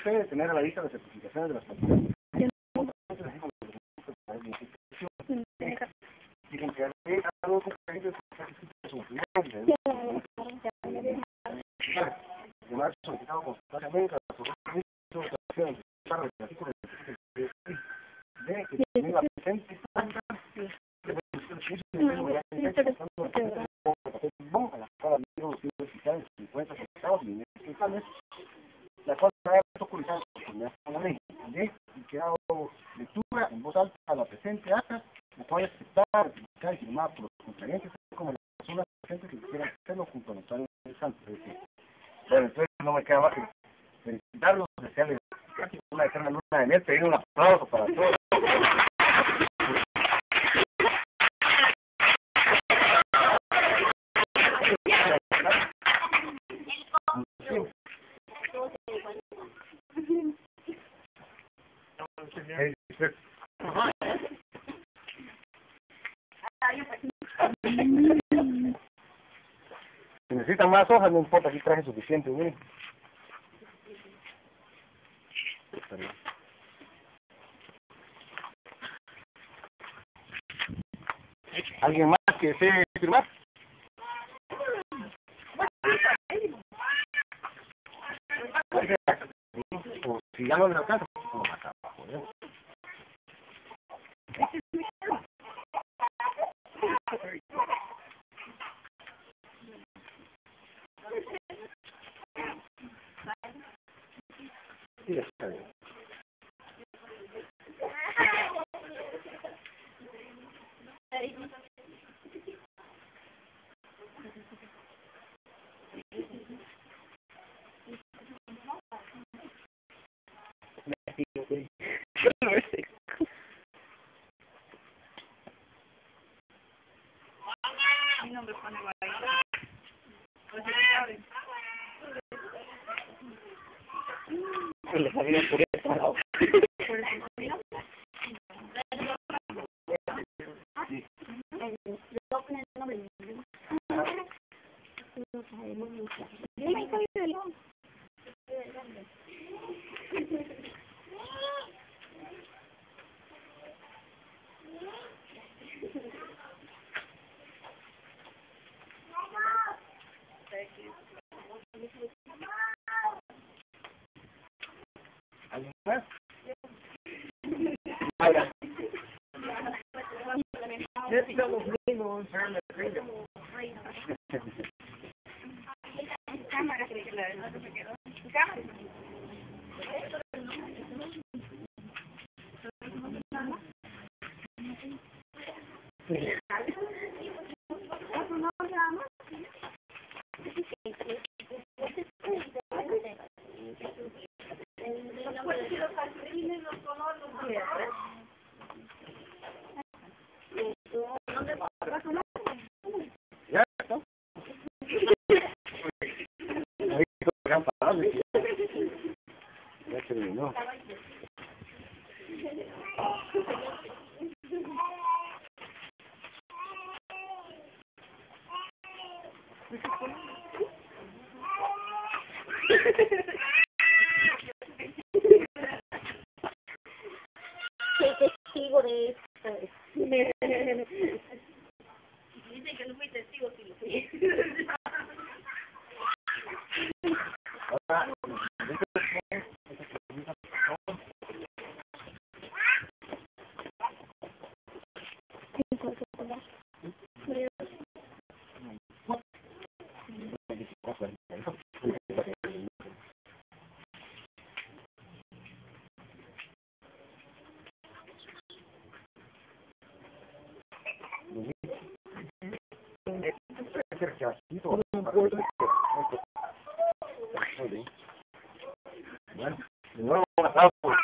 debe tener a la vista las certificaciones de las plantillas. Dicen que algo además solicitado constantemente a la Asociación para el artículo de que tiene la presente a la cada libro fiscales 50 centavos y fiscales, la cual trae autorizada por la ley y que ha dado lectura en voz alta a la presente acta, la cual es aceptada, ratificada y firmada por los contrayentes como las personas presentes que quisieran hacerlo junto a notario del santo. Bueno, entonces no me queda más que felicitarlos, desearles una eterna luna de miel, pedir un aplauso para todos. Si necesitan más hojas, no importa, aquí traje suficiente, miren. ¿Alguien más que desee firmar? O si ya no les alcanza, pues acá abajo, ¿no? Sí, está bien. Mi nombre es Juan Guay. Le sabía por eso, ¿no? ¿Alguien más? Ahora. ¿Ya? ¿No? Ya terminó. Soy testigo de esto. Dicen que no fui testigo, sí lo fui. Ahora, bueno, de nuevo un aplauso.